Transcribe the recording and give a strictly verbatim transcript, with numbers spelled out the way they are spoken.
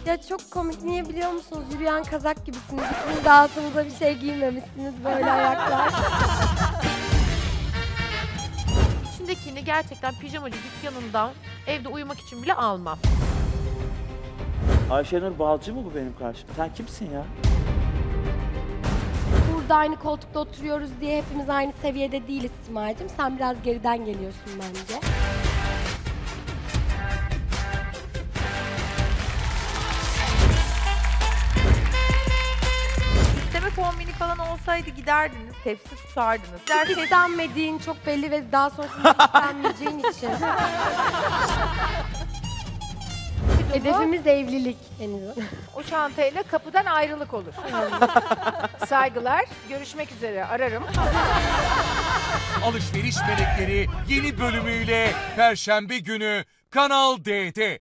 Ya çok komik. Niye biliyor musunuz? Yürüyen kazak gibisiniz. İkiniz de altınıza bir şey giymemişsiniz böyle ayaklar. İçindekini gerçekten pijamacı dükkanından evde uyumak için bile almam. Ayşenur Balcı mı bu benim karşımda? Sen kimsin ya? Burada aynı koltukta oturuyoruz diye hepimiz aynı seviyede değiliz Simay'cığım. Sen biraz geriden geliyorsun bence. İsteme kombini falan olsaydı giderdiniz, tepsi tutardınız. Gerçekten İstenmediğin çok belli ve daha sonrasında istenmeyeceğin için. Hedefimiz evlilik henüz. O çantayla kapıdan ayrılık olur. Saygılar. Görüşmek üzere. Ararım. Alışveriş Melekleri yeni bölümüyle Perşembe günü Kanal D'de.